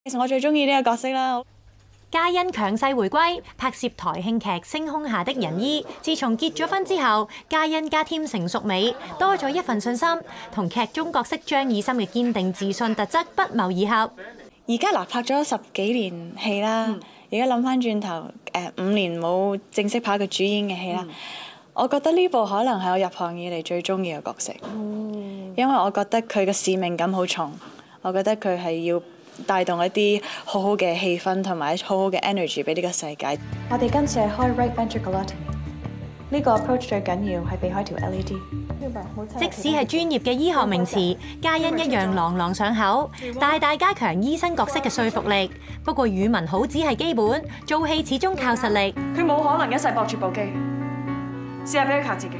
其實我最中意呢個角色啦。 嘉欣強勢回歸，拍攝台慶劇《星空下的仁醫》。自從結咗婚之後，嘉欣加添成熟美，多咗一份信心，同劇中角色張以琛嘅堅定自信特質不謀而合。 而家嗱拍咗10幾年戲啦，而家諗翻轉頭，5年冇正式拍一個主演嘅戲啦，我覺得呢部可能係我入行以嚟最中意嘅角色，因為我覺得佢嘅使命感好重，我覺得佢係要帶動一啲好好嘅氣氛同埋好好嘅 energy 俾呢個世界。我哋今次係開 right ventriculotomy，呢個 approach 最緊要係避開條 LED。 即使係專業嘅醫學名詞，嘉欣一樣朗朗上口，大大加強醫生角色嘅說服力。不過語文好只係基本，做戲始終靠實力。 佢冇可能一世駁住部機，試下俾佢靠自己。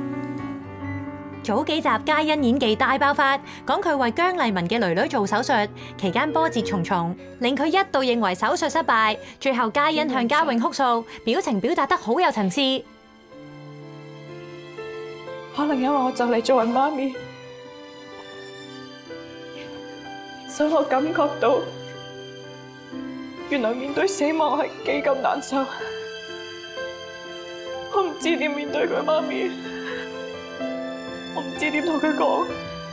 早幾集嘉欣演技大爆發，講佢為姜麗文嘅囡囡做手術，期間波折重重，令佢一度認為手術失敗。最後嘉欣向嘉穎哭訴，表情表達得好有層次。 可能因為我就嚟做人媽咪，所以我感覺到原來面對死亡係幾咁難受。我唔知點面對佢媽咪，我唔知點同佢講。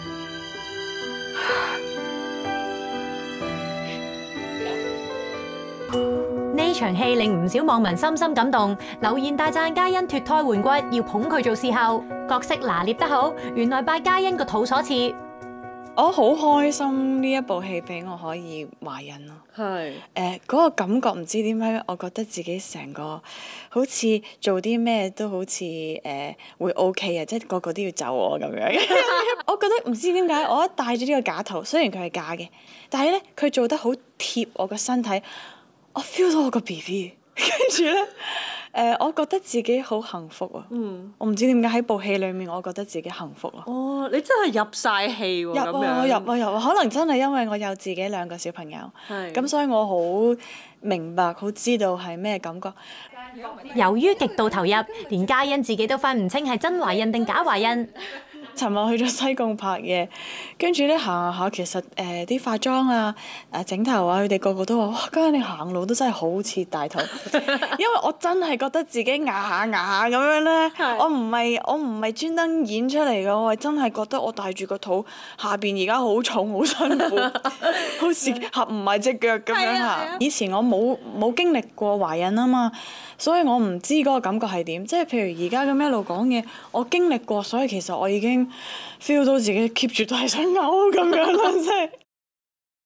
呢場戲令唔少網民深深感動，留言大讚嘉欣脫胎換骨，要捧佢做視后，角色拿捏得好，原來拜嘉欣個肚所賜。我好開心呢一部戲俾我可以懷孕咯。係嗰個感覺唔知點解，我覺得自己成個好似做啲咩都好似會 OK 啊，即係個個都要就我咁樣。我覺得唔知點解，我一戴咗呢個假肚，雖然佢係假嘅，但係咧佢做得好貼我個身體，我 feel 到我個 BB， 跟住咧。我覺得自己好幸福啊！我唔知點解喺部戲裡面，我覺得自己幸福啊！ 哦，你真係入晒戲喎！ 入啊！可能真係因為我有自己2個小朋友，咁所以我好明白、好知道係咩感覺。由於極度投入，連嘉欣自己都分唔清係真懷孕定假懷孕。尋日去咗西貢拍嘢，跟住咧行下，其實啲化妝啊、整頭啊，佢哋個個都話：哇！嘉欣你行路都真係好似大肚，因為我真係覺得自己壓下咁樣咧。我唔係專登演出嚟嘅，我係真係覺得我帶住個肚下邊而家好重好辛苦，好似合唔埋隻腳咁樣行。以前我冇經歷過懷孕啊嘛，所以我唔知嗰個感覺係點。即係譬如而家咁一路講嘢，我經歷過，所以其實我已經 feel 到自己 keep 住都係想嘔咁樣啦，即係。